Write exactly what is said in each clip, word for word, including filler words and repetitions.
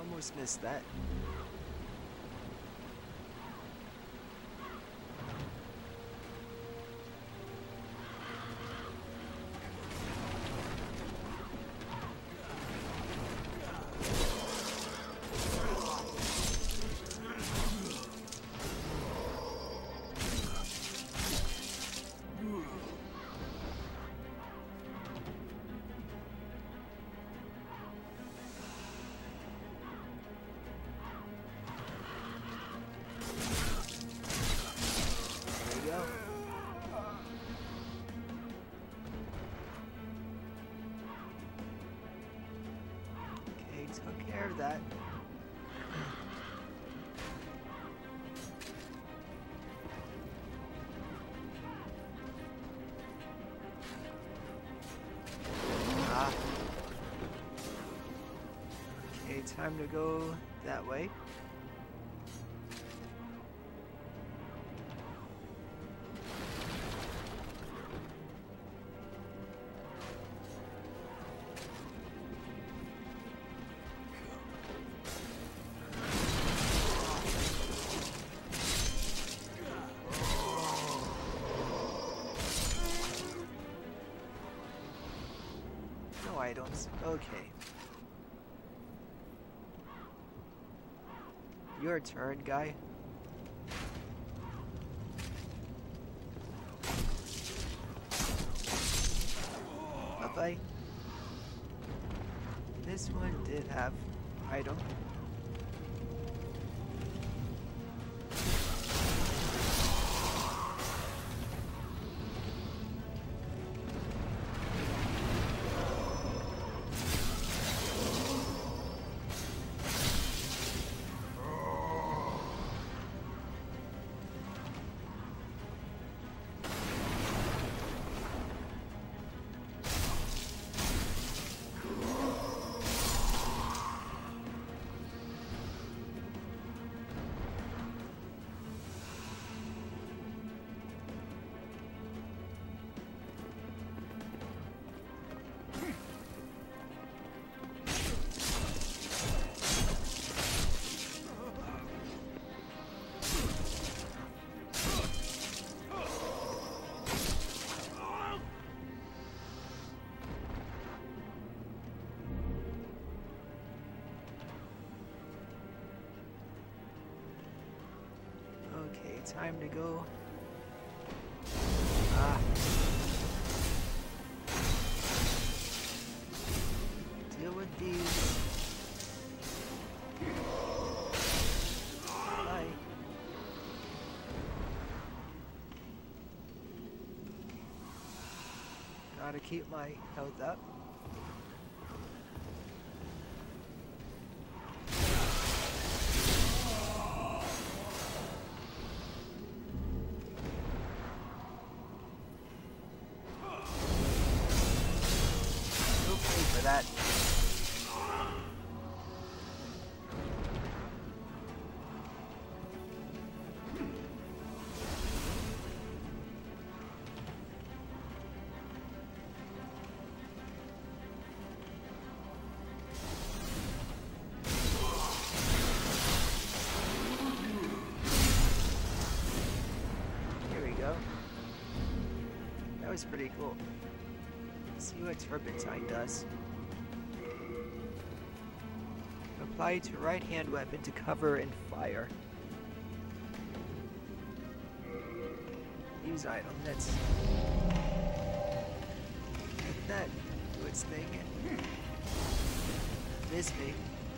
Almost missed that. Took care of that. Ah. Okay, time to go that way. Items. Okay. Your turn, guy. Bye-bye. This one did have item. Okay, time to go. Ah. Deal with these. Bye. Gotta keep my health up. That. Here we go. That was pretty cool. Let's see what Turpentine does. Apply to right hand weapon to cover and fire. Use item. That's let that do its thing. Miss me.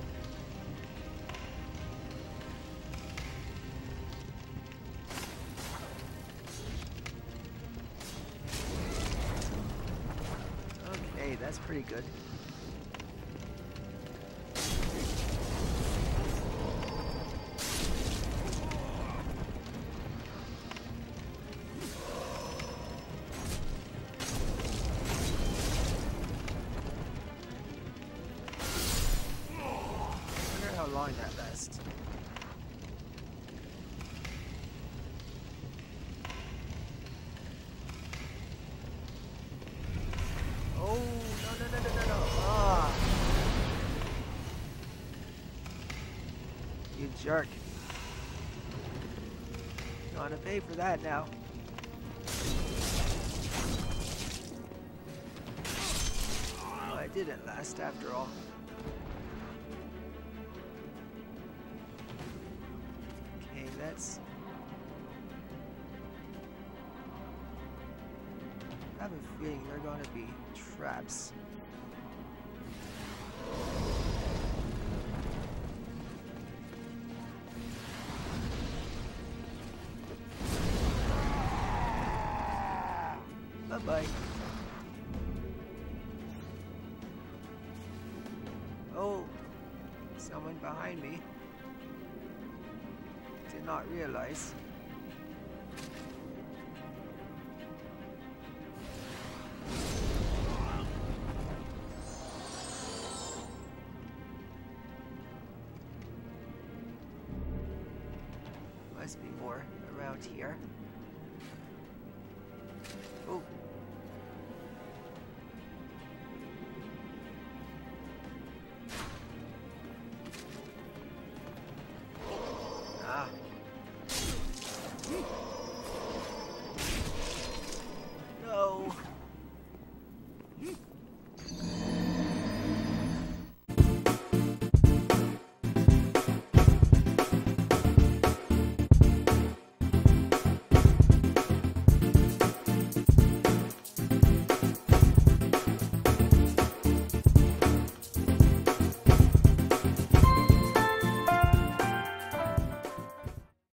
Okay, that's pretty good. Long that lasts. Oh no no no no no no! Ah! You jerk. Gonna pay for that now. Well, it didn't last after all. Okay, let's... I have a feeling they're gonna be traps. Bye-bye. Oh, someone behind me. Did not realize. Must be more around here.